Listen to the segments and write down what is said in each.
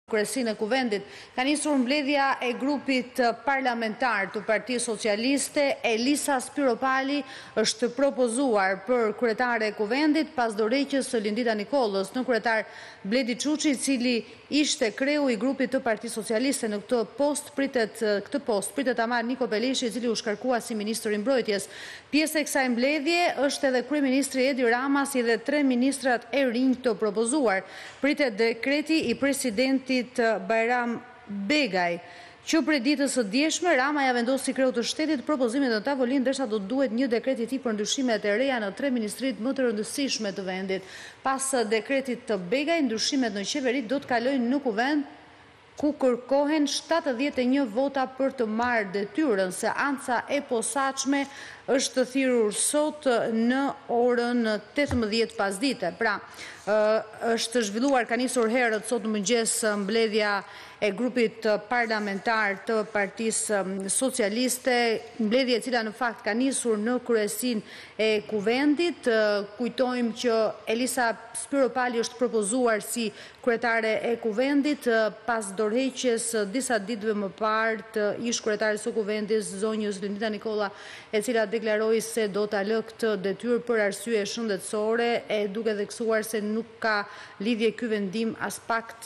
Kryesinë e Kuvendit, ka nisur mbledhja e grupit parlamentar të Partisë Socialiste. Elisa Spiropali është propozuar për kryetare e Kuvendit pas dorëheqjes së Lindita Nikollës në kryetar Bledi Çuçi, i cili ishte kreu i grupit të Partisë Socialiste. Në këtë post pritet ta marrë Niko Peleshi, i cili u shkarkua si ministër i mbrojtjes. Pjesë e kësaj mbledhje është edhe kryeministri Edi Rama, si dhe 3 ministrat e rinj të propozuar. Pritet dekreti i presidentit Bajram Begaj, që prej ditës së djeshme Rama ja vendosi kreu të shtetit propozimin në tavolinë, ndërsa do duhet një dekret i tij për ndryshimet e reja në 3 ministrit më të rëndësishme të vendit. Pas dekretit të Begaj, ndryshimet në qeveri do të kalojnë në Kuvend, ku kërkohen 71 vota për të marrë detyrën. Seanca e posaçme është thirrur sot në orën 18 pasdite. Pra, është zhvilluar, ka nisur herët sot në mëngjes mbledhja e grupit parlamentar të Partisë Socialiste, mbledhje e cila në fakt ka nisur në kryesinë e Kuvendit. Kujtojmë që Elisa Spiropali është propozuar si kryetare e Kuvendit pas dorëheqjes disa ditëve më parë të ish kryetares së Kuvendit zonjës Lindita Nikolla, e cila deklaroi se do ta lë këtë detyrë për arsye shëndetësore, e duke theksuar se nuk ka lidhje ky vendim as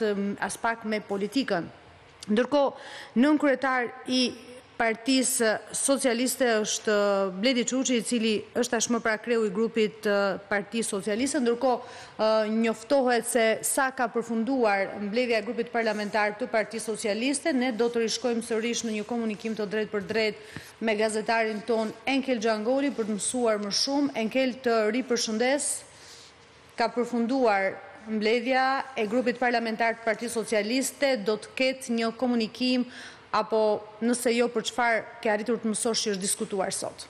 pak me politikën. Ndërkohë, nënkryetar i Partisë Socialiste është Bledi Çuçi, i cili është tashmë pra kreu i grupit Partisë Socialiste. Ndërkohë, njoftohet se sa ka përfunduar mbledhja e grupit parlamentar të Partisë Socialiste. Ne do të rishkojmë sërish në një komunikim të drejtë për drejtë me gazetarin ton Enkel Xhangoli për të mësuar më shumë. Enkel, të ripërshëndes. Ka përfunduar mbledhja e grupit parlamentar të Partisë Socialiste, do të ketë një komunikim, apo nëse jo, për çfarë ke arritur të mësosh që është diskutuar sot?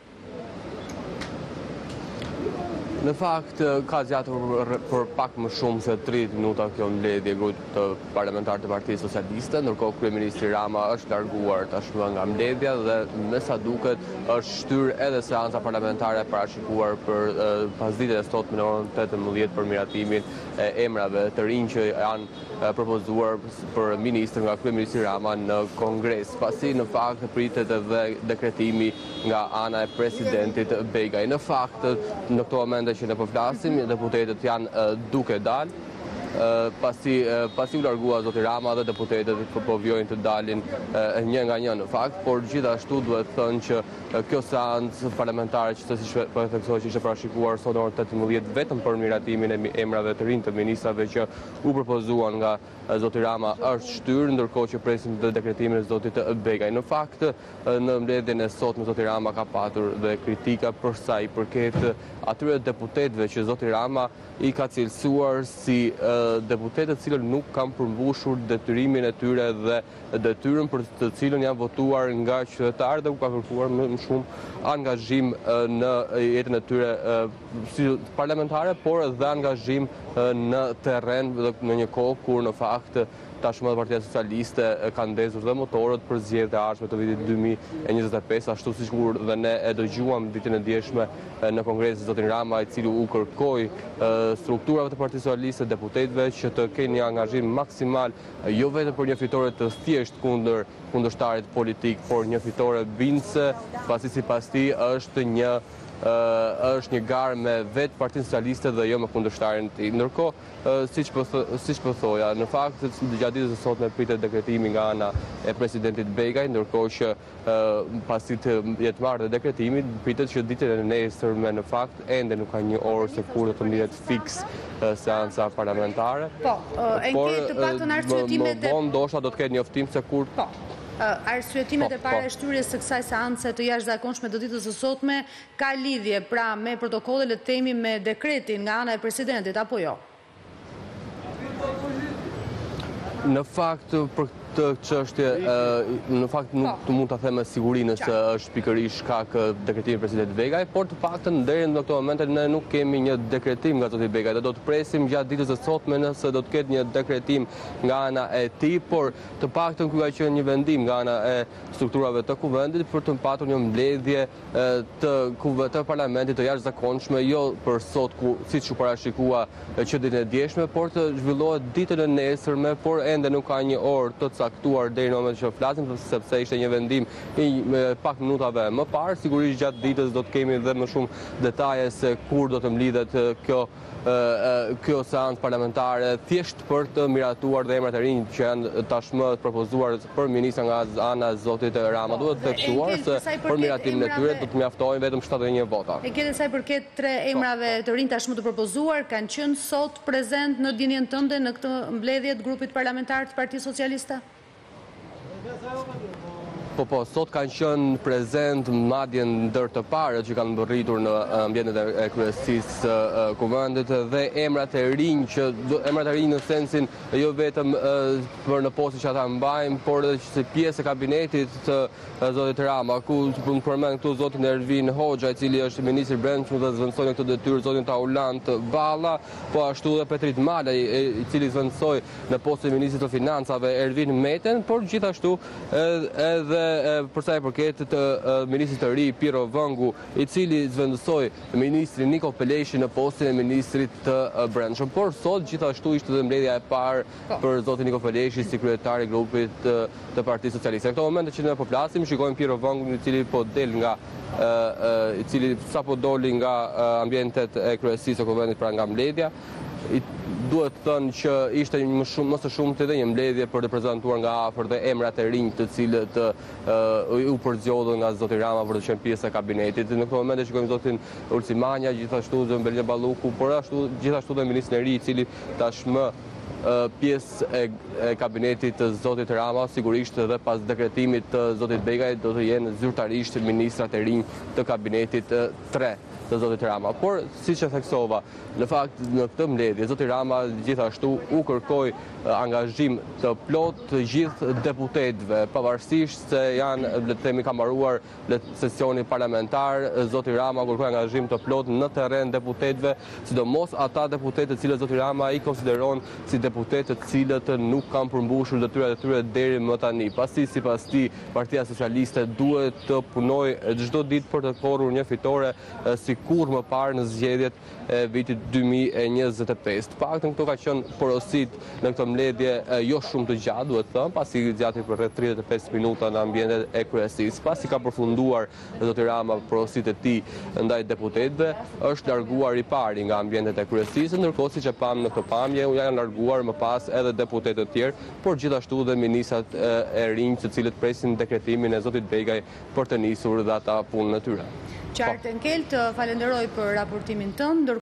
Në fakt, ka zgjatur për pak më shumë se 30 minuta kjo mbledhje e grupit parlamentar të Partisë Socialiste, ndërkohë kryeministri Rama është larguar tashmë nga mbledhja dhe me sa duket është shtyrë edhe seanca parlamentare parashikuar për pasditën e sotme në orën 18 për miratimin e emrave të rinj që janë propozuar për ministër nga kryeministri Rama në Kongres. Pasi në fakt pritet edhe dekretimi nga ana e presidentit Begaj. Në fakt, në këto momente që ne po flasim, deputetët janë duke dalë, pasi u largua zoti Rama dhe deputetët po vjojnë të dalin një nga një në fakt, por gjithashtu duhet thënë që kjo seancë parlamentare që po theksoj që ishte parashikuar sot në orën 18 vetëm për miratimin e emrave të rinj të ministrave që u propozuan nga zoti Rama është shtyrë, ndërkohë që presim të dekretimin e zotit Begaj. Në fakt, në mbledhjen e sotme zoti Rama ka patur dhe kritika për sa i përket atyre deputetëve që zoti Rama i ka cilësuar si deputetët cilët nuk kanë përmbushur detyrimin e tyre dhe detyrën për të cilën janë votuar nga qytetarët dhe u ka kërkuar më shumë angazhim në jetën e tyre si parlamentare, por edhe angazhim në terren në një kohë kur në fakt tashmë Partia Socialiste ka ndezur dhe motorët për zgjedhjet e ardhshme të vitit 2025, ashtu siç kur dhe ne e dëgjuam ditën e djeshme në Kongresin zotin Rama, i cili u kërkoi strukturave të Partisë Socialiste, deputetëve që të kenë një angazhim maksimal, jo vetëm për një fitore të thjesht kundër kundërshtarit politik, por një fitore bindëse, pasi sipas tij është një garë me vetë Partinë Socialiste dhe jo me kundërshtarin e tij. Ndërkohë, siç po thoja, në fakt gjatë ditës së sotme pritet dekretimi nga ana e presidentit Begaj, ndërkohë që pasi të jetë marrë dhe dekretimi, pritet që ditën e nesërme në fakt ende nuk ka një orë se kur do të mbihet fiks seanca parlamentare. Por më vonë ndoshta do të ketë njoftim se kur. Arsyetimet e para e shtyrjes së kësaj seance të jashtëzakonshme të ditës së sotme ka lidhje pra me protokollet, le të themi, me dekretin nga ana e presidentit, apo jo? Në fakt, për këtë çështje në fakt nuk mund ta them me siguri nëse është pikërisht shkak dekretimi president Begaj, por të paktën deri në këtë moment ne nuk kemi një dekretim nga zoti Begaj. Do të presim gjatë ditës së sotme nëse do të ketë një dekretim nga ana e tij, por të paktën ky ka qenë një vendim nga ana e strukturave të kuvendit për të patur një mbledhje të parlamentit të jashtëzakonshme, jo për sot siç u parashikua që ditën e djeshme, por të zhvillohet ditën e nesërme, por ende nuk ka një orë të caktuar deri në momentin që flasim, sepse ishte një vendim pak minutave më parë. Sigurisht gjatë ditës do të kemi edhe më shumë detaje se kur do të mlidhet kjo seancë parlamentare, thjesht për të miratuar dhe emrat e rinj që janë tashmë propozuar për ministra nga ana e zotit Rama. Duhet të theksuar se për miratimin e tyre do të mjaftojnë vetëm 71 vota. E këtë sa i përket 3 emrave të rinj tashmë të propozuar, kanë qenë sot prezent në dinjen tënde në këtë mbledhje të grupit parlamentar të Partisë Socialiste? Po, sot kanë qenë prezent madje ndër të parët që kanë mbërritur në ambientet e kryesisë kuvendit dhe emrat e rinj në sensin jo vetëm për në postin që ata mbajnë, por edhe si pjesë e kabinetit të zotit Rama, ku mund përmend këtu zotin Ervin Hoxha, i cili është ministri i Brendshmit dhe zvendësoi në këtë detyrë zotin Taulant Valla, po ashtu edhe Petrit Malaj, i cili zvendësoi në postin e ministrit të financave Ervin Meten, por gjithashtu edhe për sa i përket të ministrit të ri Piro Vëngu, i cili zvendësoi ministrin Niko Peleshi në postin e ministrit të Brendshëm. Por sot gjithashtu ishte dhe mbledhja e parë për zotin Niko Peleshi si kryetar i grupit të Partisë Socialiste. Në këto momente që ne po flasim, shikojmë Piro Vëngun, i cili sapo doli nga ambientet e kryesisë së kuvendit pra nga mbledhja. Duhet të thënë që ishte më së shumti edhe një mbledhje për të prezantuar nga afër dhe emrat e rinj të cilët u përzgjodhën nga zoti Rama për të qenë pjesë e kabinetit. Në këtë moment shikojmë zotin Ulcimania, gjithashtu dhe Belinda Balluku, por gjithashtu dhe ministrin e ri, i cili tashmë pjesë e kabinetit të zotit Rama, sigurisht edhe pas dekretimit të zotit Begaj do të jenë zyrtarisht ministrat e rinj të kabinetit 3 të zotit Rama. Por, siç e theksova, në fakt në këtë mbledhje zoti Rama gjithashtu u kërkoi angazhim të plot të gjithë deputetëve, pavarësisht se janë, le të themi, kamaruar sesioni parlamentar, zoti Rama kërkoi angazhim të plot në terren deputetëve, sidomos ata deputetë të cilët zoti Rama i konsideron si deputetë të cilët nuk kanë përmbushur detyrat e tyre deri më tani. Sipas tij, Partia Socialiste duhet të punojë çdo ditë për të korrur një fitore sikur më parë në zgjedhjet e vitit 2025. Paktën këto ka qenë porositë në këtë mbledhje jo shumë të gjatë, duhet thënë, pasi zgjati për rreth 35 minuta në ambientet e kryesisë. Pasi ka përfunduar zoti Rama porositë e tij ndaj deputetëve, është larguar i pari nga ambientet e kryesisë, ndërkohë siç e pam në këtë pamje janë larguar më pas edhe deputetë të tjerë, por gjithashtu dhe ministrat e rinj, të cilët presin dekretimin e zotit Begaj për të nisur dhe ata punën e tyre. Qartë Enkel, të falenderoj për raportimin tënd.